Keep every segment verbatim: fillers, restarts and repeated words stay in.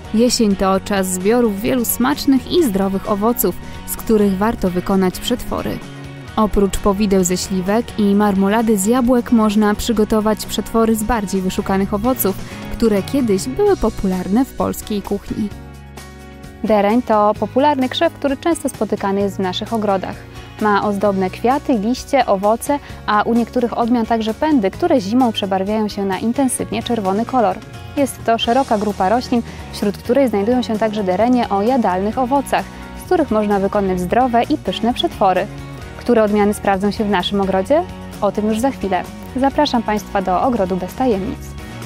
Jesień to czas zbiorów wielu smacznych i zdrowych owoców, z których warto wykonać przetwory. Oprócz powideł ze śliwek i marmolady z jabłek można przygotować przetwory z bardziej wyszukanych owoców, które kiedyś były popularne w polskiej kuchni. Dereń to popularny krzew, który często spotykany jest w naszych ogrodach. Ma ozdobne kwiaty, liście, owoce, a u niektórych odmian także pędy, które zimą przebarwiają się na intensywnie czerwony kolor. Jest to szeroka grupa roślin, wśród której znajdują się także derenie o jadalnych owocach, z których można wykonać zdrowe i pyszne przetwory. Które odmiany sprawdzą się w naszym ogrodzie? O tym już za chwilę. Zapraszam Państwa do ogrodu bez tajemnic.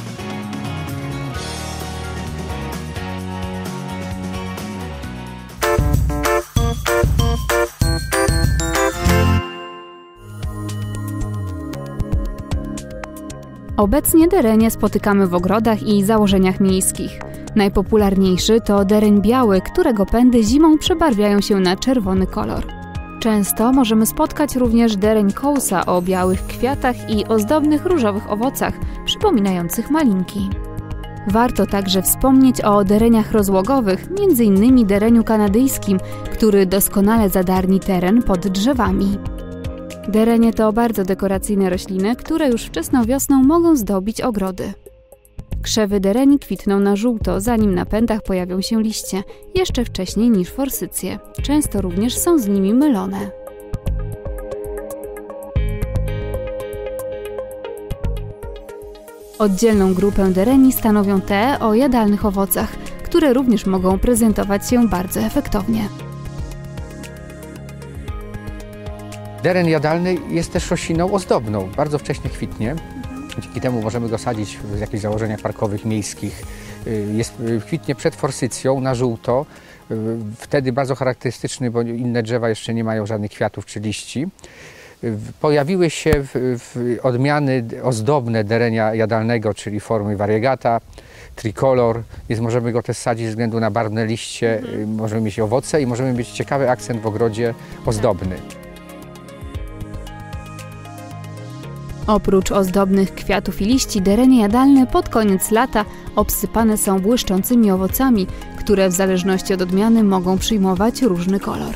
Obecnie derenie spotykamy w ogrodach i założeniach miejskich. Najpopularniejszy to dereń biały, którego pędy zimą przebarwiają się na czerwony kolor. Często możemy spotkać również dereń kousa o białych kwiatach i ozdobnych różowych owocach, przypominających malinki. Warto także wspomnieć o dereniach rozłogowych, między innymi dereniu kanadyjskim, który doskonale zadarni teren pod drzewami. Derenie to bardzo dekoracyjne rośliny, które już wczesną wiosną mogą zdobić ogrody. Krzewy dereni kwitną na żółto, zanim na pędach pojawią się liście, jeszcze wcześniej niż forsycje. Często również są z nimi mylone. Oddzielną grupę dereni stanowią te o jadalnych owocach, które również mogą prezentować się bardzo efektownie. Dereń jadalny jest też rośliną ozdobną, bardzo wcześnie kwitnie. Dzięki temu możemy go sadzić w jakichś założeniach parkowych, miejskich. Jest, kwitnie przed forsycją na żółto, wtedy bardzo charakterystyczny, bo inne drzewa jeszcze nie mają żadnych kwiatów czy liści. Pojawiły się w, w odmiany ozdobne derenia jadalnego, czyli formy variegata, tricolor, więc możemy go też sadzić ze względu na barwne liście, mhm. możemy mieć owoce i możemy mieć ciekawy akcent w ogrodzie ozdobny. Oprócz ozdobnych kwiatów i liści, derenie jadalne pod koniec lata obsypane są błyszczącymi owocami, które w zależności od odmiany mogą przyjmować różny kolor.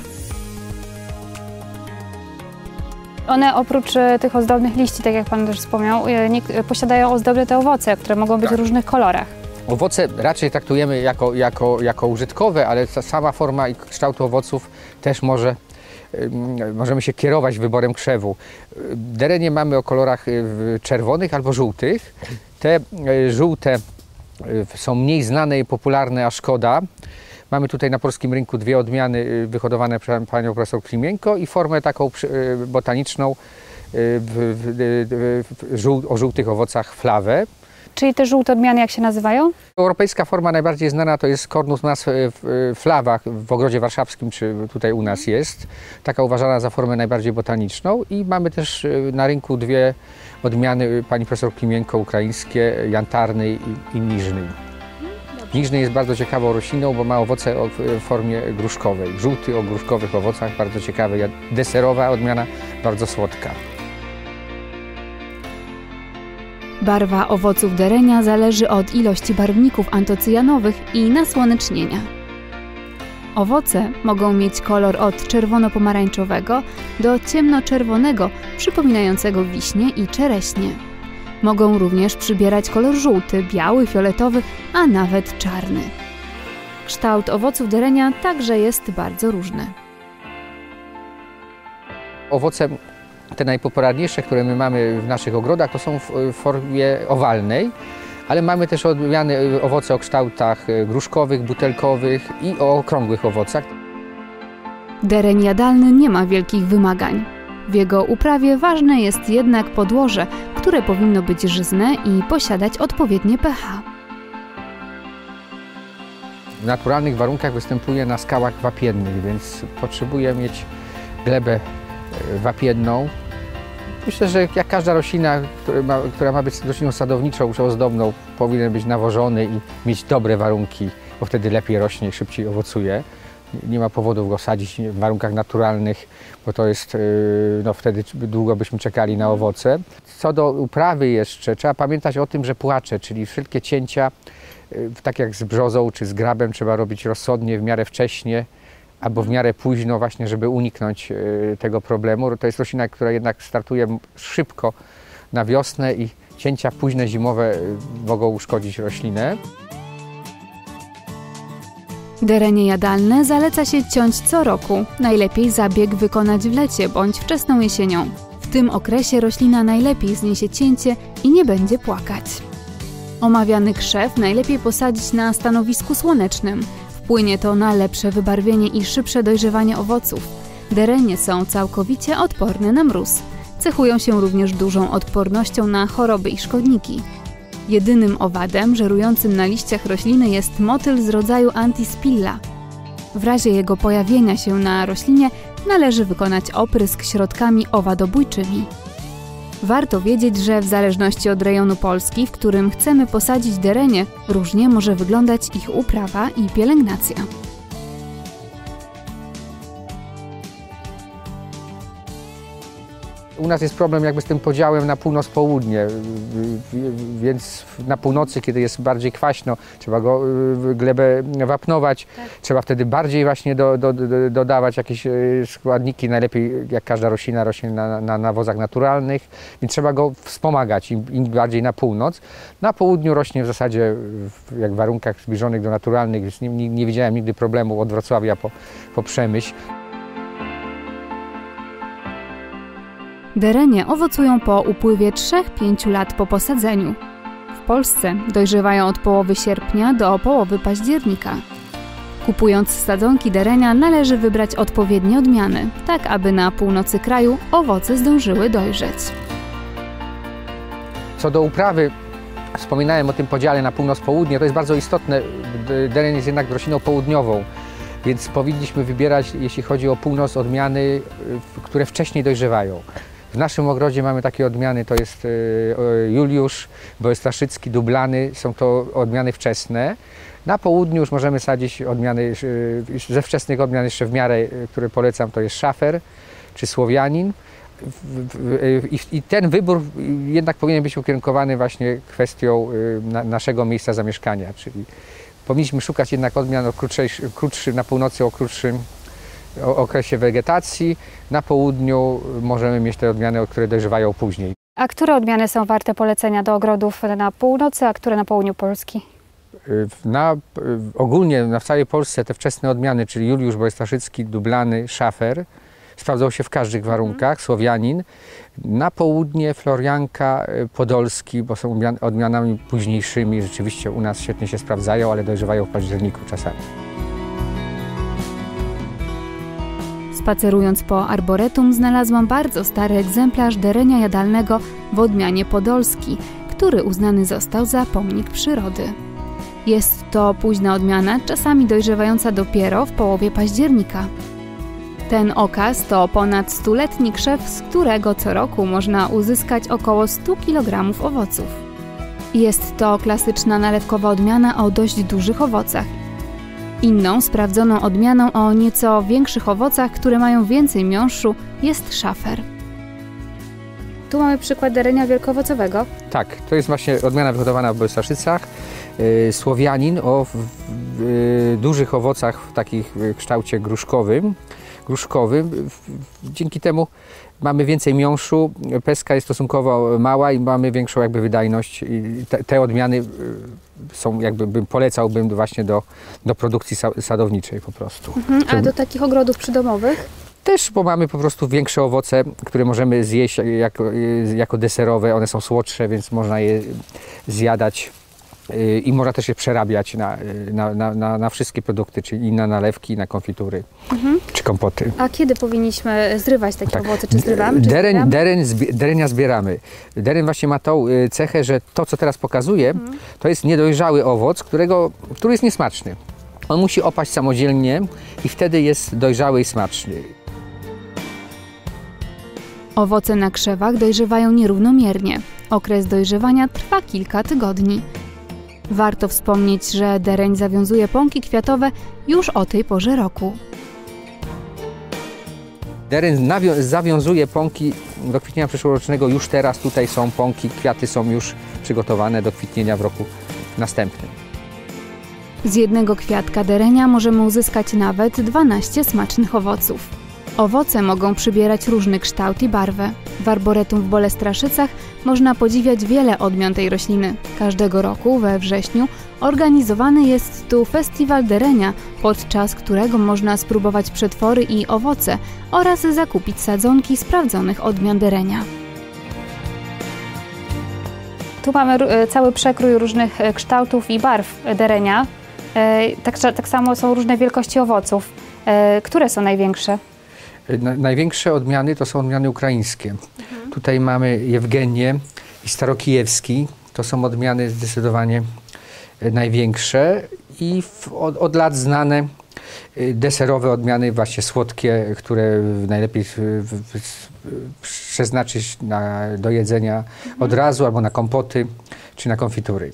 One oprócz tych ozdobnych liści, tak jak Pan też wspomniał, posiadają ozdobne te owoce, które mogą być tak. w różnych kolorach. Owoce raczej traktujemy jako, jako, jako użytkowe, ale ta sama forma i kształt owoców też może możemy się kierować wyborem krzewu. Derenie mamy o kolorach czerwonych albo żółtych. Te żółte są mniej znane i popularne, a szkoda. Mamy tutaj na polskim rynku dwie odmiany wyhodowane przez panią profesor Klimienko i formę taką botaniczną w, w, w, o żółtych owocach flawę. Czyli te żółte odmiany jak się nazywają? Europejska forma najbardziej znana to jest Cornus mas flava w ogrodzie warszawskim, czy tutaj u nas jest. Taka uważana za formę najbardziej botaniczną i mamy też na rynku dwie odmiany pani profesor Klimienko ukraińskie, jantarny i, i niżny. Niżny jest bardzo ciekawą rośliną, bo ma owoce w formie gruszkowej. Żółty o gruszkowych owocach, bardzo ciekawy, deserowa odmiana, bardzo słodka. Barwa owoców derenia zależy od ilości barwników antocyjanowych i nasłonecznienia. Owoce mogą mieć kolor od czerwono-pomarańczowego do ciemnoczerwonego, przypominającego wiśnie i czereśnie. Mogą również przybierać kolor żółty, biały, fioletowy, a nawet czarny. Kształt owoców derenia także jest bardzo różny. Owoce te najpopularniejsze, które my mamy w naszych ogrodach, to są w formie owalnej, ale mamy też odmiany owoce o kształtach gruszkowych, butelkowych i o okrągłych owocach. Dereń jadalny nie ma wielkich wymagań. W jego uprawie ważne jest jednak podłoże, które powinno być żyzne i posiadać odpowiednie pH. W naturalnych warunkach występuje na skałach wapiennych, więc potrzebuje mieć glebę wapienną. Myślę, że jak każda roślina, która ma, która ma być rośliną sadowniczą czy ozdobną, powinien być nawożony i mieć dobre warunki, bo wtedy lepiej rośnie i szybciej owocuje. Nie ma powodów go sadzić w warunkach naturalnych, bo to jest, no wtedy długo byśmy czekali na owoce. Co do uprawy jeszcze, trzeba pamiętać o tym, że płacze, czyli wszelkie cięcia tak jak z brzozą czy z grabem, trzeba robić rozsądnie, w miarę wcześnie albo w miarę późno właśnie, żeby uniknąć tego problemu. To jest roślina, która jednak startuje szybko na wiosnę i cięcia późne zimowe mogą uszkodzić roślinę. Derenie jadalne zaleca się ciąć co roku. Najlepiej zabieg wykonać w lecie bądź wczesną jesienią. W tym okresie roślina najlepiej zniesie cięcie i nie będzie płakać. Omawiany krzew najlepiej posadzić na stanowisku słonecznym. Wpłynie to na lepsze wybarwienie i szybsze dojrzewanie owoców. Derenie są całkowicie odporne na mróz. Cechują się również dużą odpornością na choroby i szkodniki. Jedynym owadem żerującym na liściach rośliny jest motyl z rodzaju Antispilla. W razie jego pojawienia się na roślinie należy wykonać oprysk środkami owadobójczymi. Warto wiedzieć, że w zależności od rejonu Polski, w którym chcemy posadzić derenie, różnie może wyglądać ich uprawa i pielęgnacja. U nas jest problem jakby z tym podziałem na północ-południe, więc na północy, kiedy jest bardziej kwaśno, trzeba go, glebę wapnować, tak. Trzeba wtedy bardziej właśnie do, do, do, dodawać jakieś składniki, najlepiej jak każda roślina rośnie na, na nawozach naturalnych, więc trzeba go wspomagać im, im bardziej na północ. Na południu rośnie w zasadzie w jak warunkach zbliżonych do naturalnych, więc nie, nie, nie widziałem nigdy problemu od Wrocławia po, po Przemyśl. Derenie owocują po upływie trzech do pięciu lat po posadzeniu. W Polsce dojrzewają od połowy sierpnia do połowy października. Kupując sadzonki derenia należy wybrać odpowiednie odmiany, tak aby na północy kraju owoce zdążyły dojrzeć. Co do uprawy, wspominałem o tym podziale na północ-południe, to jest bardzo istotne. Deren jest jednak rośliną południową, więc powinniśmy wybierać, jeśli chodzi o północ, odmiany, które wcześniej dojrzewają. W naszym ogrodzie mamy takie odmiany, to jest Juliusz, Bolesławszycki, Dublany, są to odmiany wczesne. Na południu już możemy sadzić odmiany, ze wczesnych odmian jeszcze w miarę, które polecam, to jest Szafer czy Słowianin. I ten wybór jednak powinien być ukierunkowany właśnie kwestią naszego miejsca zamieszkania, czyli powinniśmy szukać jednak odmian o krótszej, krótszym, na północy o krótszym okresie wegetacji, na południu możemy mieć te odmiany, które dojrzewają później. A które odmiany są warte polecenia do ogrodów na północy, a które na południu Polski? Na, ogólnie na w całej Polsce te wczesne odmiany, czyli Juliusz, Bolesławszycki, Dublany, Szafer, sprawdzą się w każdych warunkach, Słowianin. Na południe Florianka, Podolski, bo są odmianami późniejszymi, rzeczywiście u nas świetnie się sprawdzają, ale dojrzewają w październiku czasami. Spacerując po arboretum znalazłam bardzo stary egzemplarz derenia jadalnego w odmianie Podolski, który uznany został za pomnik przyrody. Jest to późna odmiana, czasami dojrzewająca dopiero w połowie października. Ten okaz to ponad stuletni krzew, z którego co roku można uzyskać około stu kilogramów owoców. Jest to klasyczna nalewkowa odmiana o dość dużych owocach. Inną sprawdzoną odmianą o nieco większych owocach, które mają więcej miąższu, jest Szafer. Tu mamy przykład derenia wielkoowocowego. Tak, to jest właśnie odmiana wyhodowana w Bolesławszycach. Yy, Słowianin o w, w, yy, dużych owocach w takich kształcie gruszkowym. gruszkowym. Dzięki temu mamy więcej miąższu, pestka jest stosunkowo mała i mamy większą jakby wydajność. I te, te odmiany są, jakby bym polecałbym właśnie do, do produkcji sadowniczej po prostu. Mhm, a do takich ogrodów przydomowych? Też, bo mamy po prostu większe owoce, które możemy zjeść jako, jako deserowe. One są słodsze, więc można je zjadać. I można też je przerabiać na, na, na, na wszystkie produkty, czyli na nalewki, i na konfitury, mhm. czy kompoty. A kiedy powinniśmy zrywać takie tak. owoce? Czy zrywamy? Czy Dereń, dereń, derenia zbieramy. Dereń właśnie ma tą cechę, że to, co teraz pokazuję, mhm. to jest niedojrzały owoc, którego, który jest niesmaczny. On musi opaść samodzielnie i wtedy jest dojrzały i smaczny. Owoce na krzewach dojrzewają nierównomiernie. Okres dojrzewania trwa kilka tygodni. Warto wspomnieć, że dereń zawiązuje pąki kwiatowe już o tej porze roku. Dereń zawiązuje pąki do kwitnienia przyszłorocznego już teraz. Tutaj są pąki, kwiaty są już przygotowane do kwitnienia w roku następnym. Z jednego kwiatka derenia możemy uzyskać nawet dwanaście smacznych owoców. Owoce mogą przybierać różny kształt i barwę. W Arboretum w Bolestraszycach można podziwiać wiele odmian tej rośliny. Każdego roku we wrześniu organizowany jest tu festiwal derenia, podczas którego można spróbować przetwory i owoce oraz zakupić sadzonki sprawdzonych odmian derenia. Tu mamy cały przekrój różnych kształtów i barw derenia. Tak, tak samo są różne wielkości owoców. Które są największe? Na, największe odmiany to są odmiany ukraińskie. Mhm. Tutaj mamy Jewgenię i Starokijewski. To są odmiany zdecydowanie największe i w, od, od lat znane deserowe odmiany, właśnie słodkie, które najlepiej w, w, w, przeznaczyć na, do jedzenia mhm. od razu, albo na kompoty, czy na konfitury.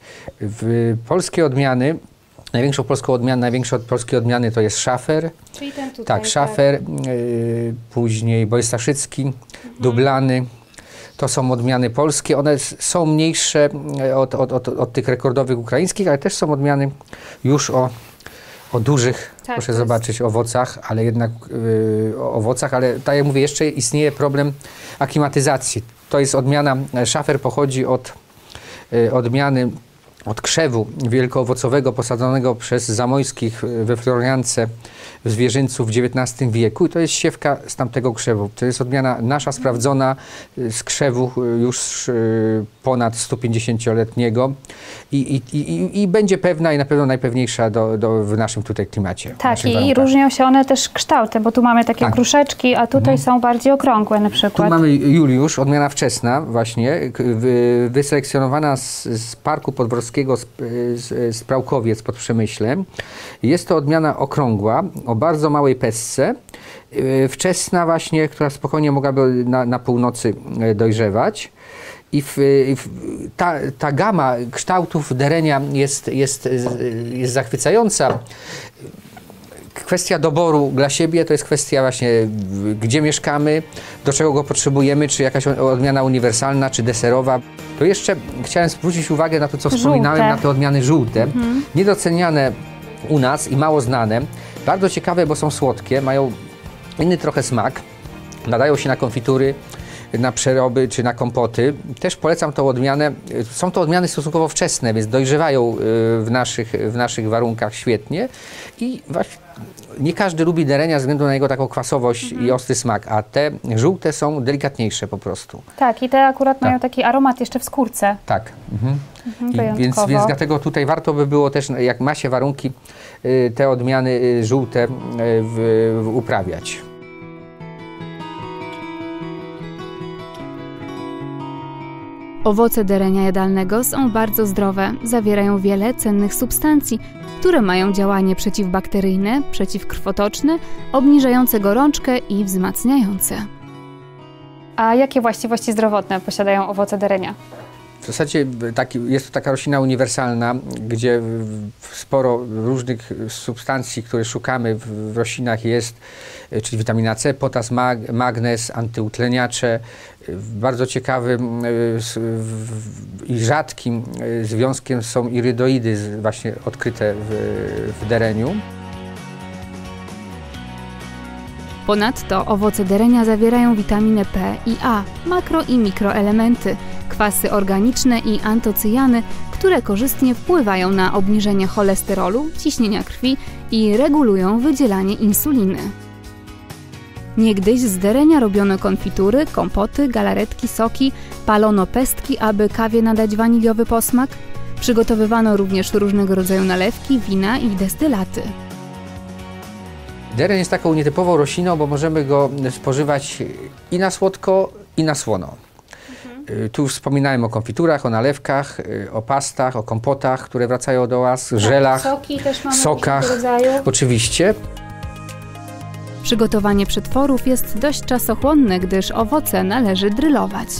W polskie odmiany, największą polską odmianę, największe od polskiej odmiany to jest szafer. Czyli ten tutaj. Tak, szafer, tak. Y, później Bojestaszycki, mhm. dublany. To są odmiany polskie. One są mniejsze od, od, od, od tych rekordowych ukraińskich, ale też są odmiany już o, o dużych, tak, proszę zobaczyć, jest... owocach, ale jednak y, o owocach, ale tak jak mówię, jeszcze istnieje problem aklimatyzacji. To jest odmiana, szafer pochodzi od y, odmiany od krzewu wielkoowocowego posadzonego przez Zamojskich we Floriance w Zwierzyńcu w dziewiętnastym wieku. I to jest siewka z tamtego krzewu. To jest odmiana nasza, sprawdzona z krzewu już ponad stupięćdziesięcioletniego i, i, i, i będzie pewna i na pewno najpewniejsza do, do, w naszym tutaj klimacie. Tak, i, i różnią się one też kształtem, bo tu mamy takie tak. kruszeczki, a tutaj mhm. są bardziej okrągłe na przykład. Tu mamy Juliusz, odmiana wczesna właśnie, wy, wyselekcjonowana z, z Parku Podwórskiego z, z, z Prałkowiec pod Przemyślem. Jest to odmiana okrągła, o bardzo małej pestce, yy, wczesna właśnie, która spokojnie mogłaby na, na północy dojrzewać. I w, w, ta, ta gama kształtów derenia jest, jest, jest zachwycająca. Kwestia doboru dla siebie to jest kwestia właśnie, gdzie mieszkamy, do czego go potrzebujemy, czy jakaś odmiana uniwersalna, czy deserowa. To jeszcze chciałem zwrócić uwagę na to, co wspominałem, żółte. na te odmiany żółte, Mhm. niedoceniane u nas i mało znane. Bardzo ciekawe, bo są słodkie, mają inny trochę smak, nadają się na konfitury, na przeroby czy na kompoty. Też polecam tą odmianę. Są to odmiany stosunkowo wczesne, więc dojrzewają w naszych, w naszych warunkach świetnie i właśnie nie każdy lubi derenia ze względu na jego taką kwasowość mhm. i ostry smak, a te żółte są delikatniejsze po prostu. Tak, i te akurat tak. mają taki aromat jeszcze w skórce. Tak. Mhm. Mhm, I, więc, więc dlatego tutaj warto by było też, jak ma się warunki, te odmiany żółte w, w uprawiać. Owoce derenia jadalnego są bardzo zdrowe, zawierają wiele cennych substancji, które mają działanie przeciwbakteryjne, przeciwkrwotoczne, obniżające gorączkę i wzmacniające. A jakie właściwości zdrowotne posiadają owoce derenia? W zasadzie taki, jest to taka roślina uniwersalna, gdzie sporo różnych substancji, które szukamy w roślinach jest, czyli witamina C, potas, mag, magnez, antyutleniacze. Bardzo ciekawym i rzadkim związkiem są irydoidy właśnie odkryte w, w dereniu. Ponadto owoce derenia zawierają witaminę P i A, makro i mikroelementy, kwasy organiczne i antocyjany, które korzystnie wpływają na obniżenie cholesterolu, ciśnienia krwi i regulują wydzielanie insuliny. Niegdyś z derenia robiono konfitury, kompoty, galaretki, soki, palono pestki, aby kawie nadać waniliowy posmak. Przygotowywano również różnego rodzaju nalewki, wina i destylaty. Deren jest taką nietypową rośliną, bo możemy go spożywać i na słodko, i na słono. Mhm. Tu już wspominałem o konfiturach, o nalewkach, o pastach, o kompotach, które wracają do nas, tak, żelach, soki też mamy sokach, rodzaju. Oczywiście. Przygotowanie przetworów jest dość czasochłonne, gdyż owoce należy drylować.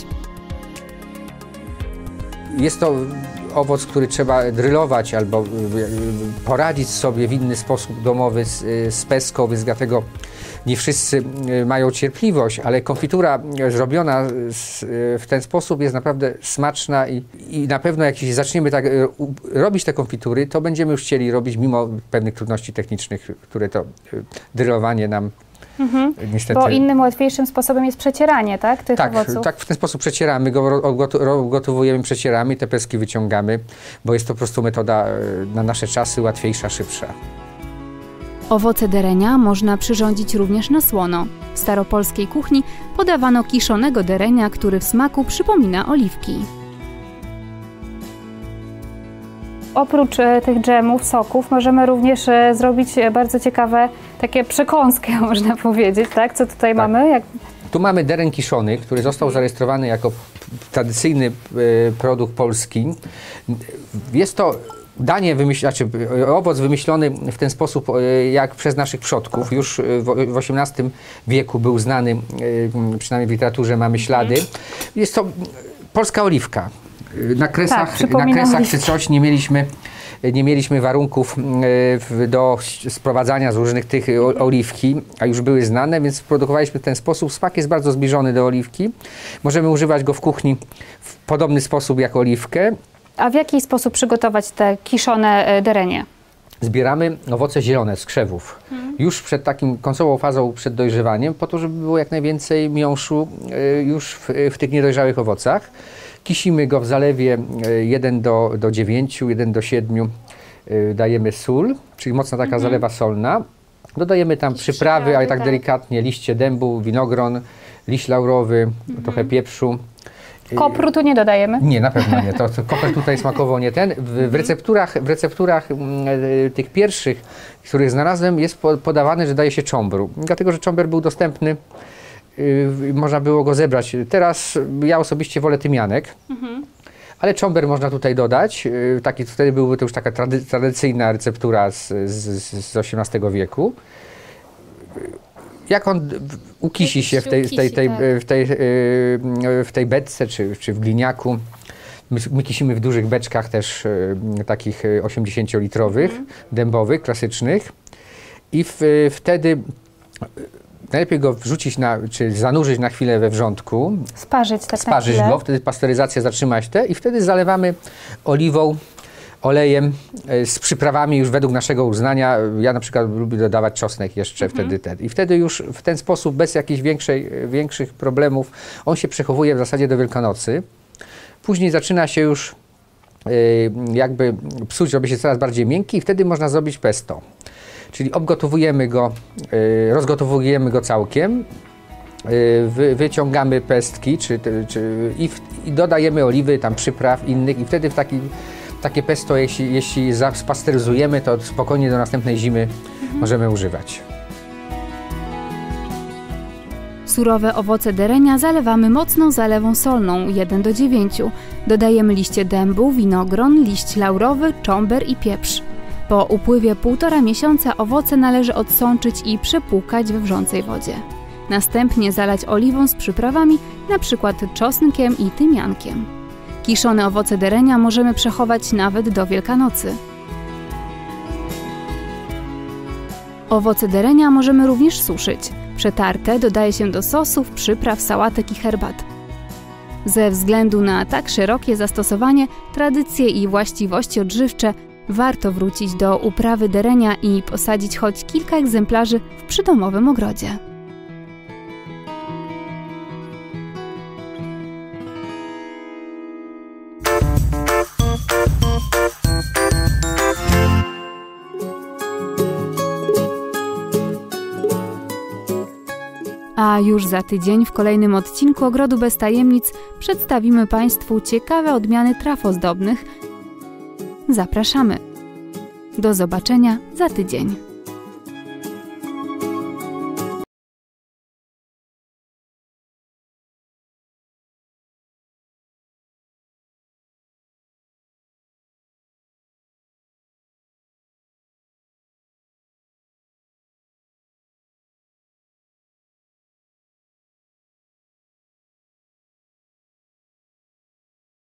Jest to owoc, który trzeba drylować albo poradzić sobie w inny sposób domowy z, z pestką, więc dlatego nie wszyscy mają cierpliwość, ale konfitura zrobiona w ten sposób jest naprawdę smaczna i, i na pewno jak zaczniemy tak robić te konfitury, to będziemy już chcieli robić mimo pewnych trudności technicznych, które to drylowanie nam mhm. niestety... Bo innym, łatwiejszym sposobem jest przecieranie, tak, tych tak, owoców? Tak, w ten sposób przecieramy go, gotowujemy, przecieramy, te pestki wyciągamy, bo jest to po prostu metoda na nasze czasy łatwiejsza, szybsza. Owoce derenia można przyrządzić również na słono. W staropolskiej kuchni podawano kiszonego derenia, który w smaku przypomina oliwki. Oprócz e, tych dżemów, soków, możemy również e, zrobić bardzo ciekawe takie przekąskę, można powiedzieć, tak? Co tutaj tak. mamy? Jak... Tu mamy deren kiszony, który został zarejestrowany jako tradycyjny e, produkt polski. Jest to danie, wymyśl... znaczy, owoc wymyślony w ten sposób jak przez naszych przodków. Już w osiemnastym wieku był znany, przynajmniej w literaturze mamy ślady. Jest to polska oliwka. Na Kresach, tak, na Kresach czy coś nie mieliśmy, nie mieliśmy warunków do sprowadzania z różnych tych oliwki, a już były znane, więc produkowaliśmy w ten sposób. Smak jest bardzo zbliżony do oliwki. Możemy używać go w kuchni w podobny sposób jak oliwkę. A w jaki sposób przygotować te kiszone derenie? Zbieramy owoce zielone z krzewów, hmm. już przed takim końcową fazą, przed dojrzewaniem, po to, żeby było jak najwięcej miąższu już w, w tych niedojrzałych owocach. Kisimy go w zalewie jeden do dziewięciu, jeden do siedmiu, dajemy sól, czyli mocna taka hmm. zalewa solna. Dodajemy tam przyprawy, przyprawy, ale tak, tak delikatnie, liście dębu, winogron, liść laurowy, hmm. trochę pieprzu. Kopru tu nie dodajemy? Nie, na pewno nie. To, to koper tutaj smakowo nie ten. W, w recepturach, w recepturach y, tych pierwszych, których znalazłem, jest po, podawane, że daje się cząbru. Dlatego, że cząber był dostępny, y, można było go zebrać. Teraz ja osobiście wolę tymianek, mhm. ale cząber można tutaj dodać. Y, taki, wtedy byłby to już taka trady, tradycyjna receptura z, z, z osiemnastego wieku. Jak on ukisi się w tej, w tej, tej, w tej, w tej beczce czy, czy w gliniaku. My, my kisimy w dużych beczkach też takich osiemdziesięciolitrowych, mm. dębowych, klasycznych. I w, wtedy najlepiej go wrzucić, na, czy zanurzyć na chwilę we wrzątku. Sparzyć tak Sparzyć na go, wtedy pasteryzacja zatrzymać te i wtedy zalewamy oliwą, olejem z przyprawami już według naszego uznania. Ja na przykład lubię dodawać czosnek jeszcze mhm. wtedy ten. I wtedy już w ten sposób, bez jakichś większej, większych problemów, on się przechowuje w zasadzie do Wielkanocy. Później zaczyna się już y, jakby psuć, robi się coraz bardziej miękki i wtedy można zrobić pesto. Czyli obgotowujemy go, y, rozgotowujemy go całkiem, y, wy, wyciągamy pestki czy, czy, i, w, i dodajemy oliwy, tam przypraw innych i wtedy w taki Takie pesto, jeśli, jeśli spasteryzujemy, to spokojnie do następnej zimy mhm. możemy używać. Surowe owoce derenia zalewamy mocną zalewą solną jeden do dziewięciu. Dodajemy liście dębu, winogron, liść laurowy, cząber i pieprz. Po upływie półtora miesiąca owoce należy odsączyć i przepłukać we wrzącej wodzie. Następnie zalać oliwą z przyprawami, np. czosnkiem i tymiankiem. Kiszone owoce derenia możemy przechować nawet do Wielkanocy. Owoce derenia możemy również suszyć. Przetartę dodaje się do sosów, przypraw, sałatek i herbat. Ze względu na tak szerokie zastosowanie, tradycje i właściwości odżywcze warto wrócić do uprawy derenia i posadzić choć kilka egzemplarzy w przydomowym ogrodzie. A już za tydzień w kolejnym odcinku Ogrodu bez tajemnic przedstawimy Państwu ciekawe odmiany traw ozdobnych. Zapraszamy. Do zobaczenia za tydzień.